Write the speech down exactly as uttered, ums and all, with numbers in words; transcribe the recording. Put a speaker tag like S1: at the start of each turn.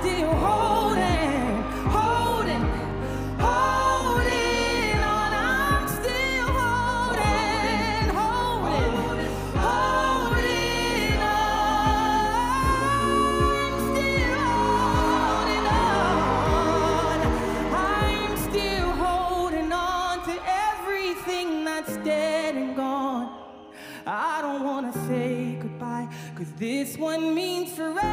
S1: still holding, holding, holding on. I'm still holding, holding, holding on. I'm still holding on. I'm still holding on to everything that's dead and gone. I don't wanna say goodbye, 'cause this one means forever.